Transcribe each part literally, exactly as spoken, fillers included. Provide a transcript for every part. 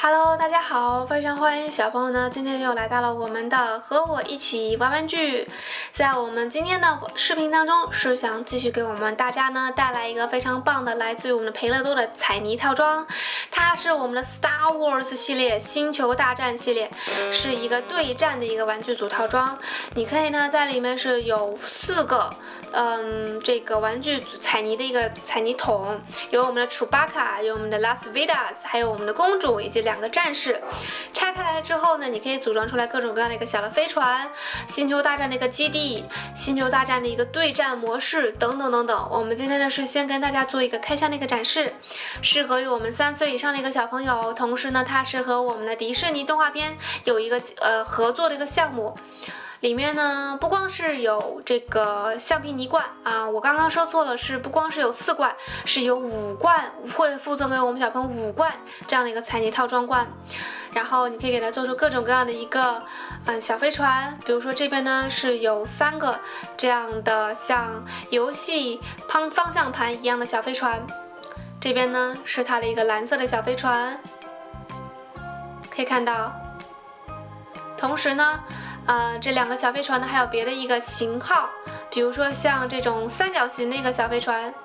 Hello， 大家好，非常欢迎小朋友呢，今天又来到了我们的和我一起玩玩具。在我们今天的视频当中，是想继续给我们大家呢带来一个非常棒的，来自于我们的培乐多的彩泥套装。它是我们的 Star Wars 系列，星球大战系列，是一个对战的一个玩具组套装。你可以呢在里面是有四个。嗯，这个玩具彩泥的一个彩泥桶，有我们的 Chewbacca， 有我们的 Las Vegas， 还有我们的公主以及两个战士。拆开来之后呢，你可以组装出来各种各样的一个小的飞船、星球大战的一个基地、星球大战的一个对战模式等等等等。我们今天呢是先跟大家做一个开箱的一个展示，适合于我们三岁以上的一个小朋友，同时呢它是和我们的迪士尼动画片有一个呃合作的一个项目。里面呢不光是有这个橡皮泥罐啊，我刚刚说错了，是不光是有四罐，是有五罐，会附赠给我们小朋友五罐这样的一个彩泥套装罐。然后你可以给它做出各种各样的一个嗯小飞船，比如说这边呢是有三个这样的像游戏方方向盘一样的小飞船，这边呢是它的一个蓝色的小飞船，可以看到。同时呢呃，这两个小飞船呢，还有别的一个型号，比如说像这种三角形的一个小飞船。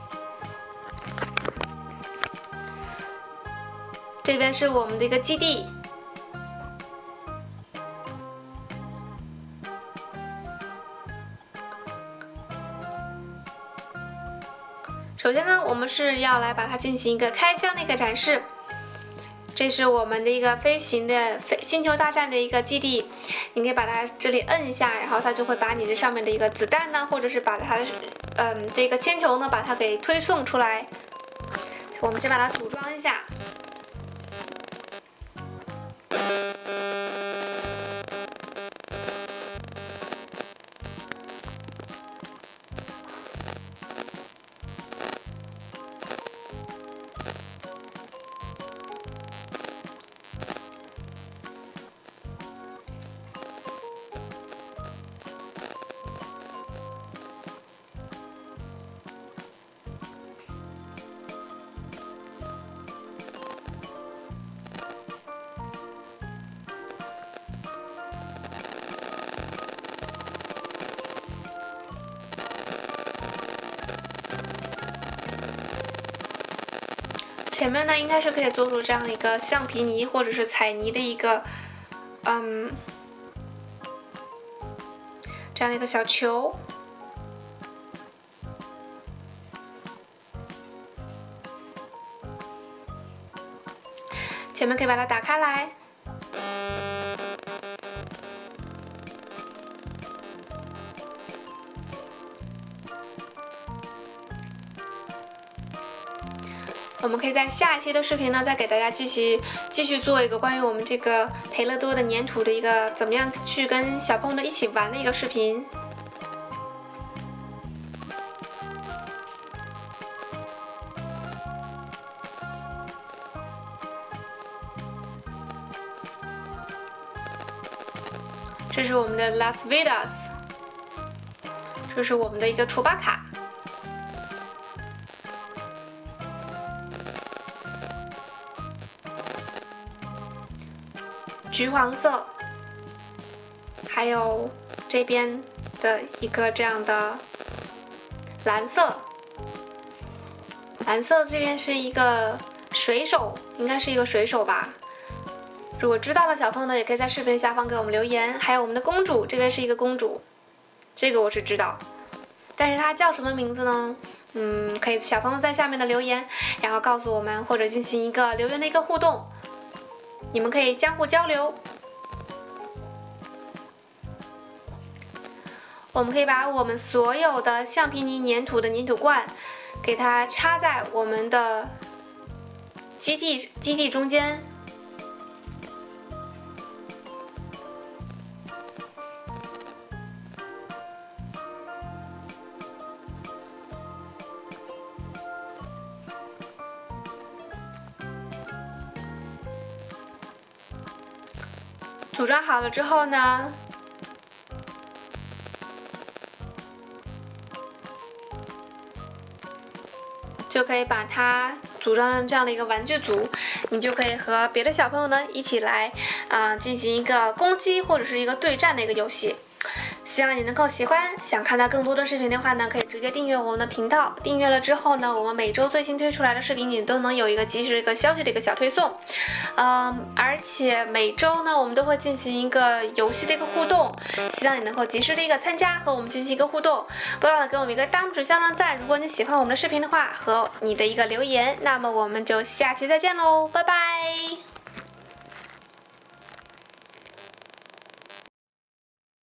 这边是我们的一个基地。首先呢，我们是要来把它进行一个开箱的一个展示。这是我们的一个飞行的飞星球大战的一个基地，你可以把它这里摁一下，然后它就会把你这上面的一个子弹呢，或者是把它嗯这个铅球呢，把它给推送出来。我们先把它组装一下。前面呢应该是可以做出这样一个橡皮泥或者是彩泥的一个，嗯，这样的一个小球。前面可以把它打开来。我们可以在下一期的视频呢，再给大家继续继续做一个关于我们这个培乐多的粘土的一个怎么样去跟小朋友们一起玩的一个视频。这是我们的 Las Vegas， 这是我们的一个楚巴卡。橘黄色，还有这边的一个这样的蓝色，蓝色这边是一个水手，应该是一个水手吧。如果知道的小朋友呢，也可以在视频下方给我们留言。还有我们的公主，这边是一个公主，这个我是知道，但是它叫什么名字呢？嗯，可以小朋友在下面的留言，然后告诉我们，或者进行一个留言的一个互动。你们可以相互交流。我们可以把我们所有的橡皮泥粘土的粘土罐，给它插在我们的基地基地中间。组装好了之后呢，就可以把它组装成这样的一个玩具组。 你就可以和别的小朋友呢一起来啊、呃、进行一个攻击或者是一个对战的一个游戏。希望你能够喜欢，想看到更多的视频的话呢，可以直接订阅我们的频道。订阅了之后呢，我们每周最新推出来的视频，你都能有一个及时的一个消息的一个小推送。嗯，而且每周呢，我们都会进行一个游戏的一个互动，希望你能够及时的一个参加，和我们进行一个互动。不要忘了给我们一个大拇指向上赞。如果你喜欢我们的视频的话，和你的一个留言，那么我们就下期再见喽，拜拜。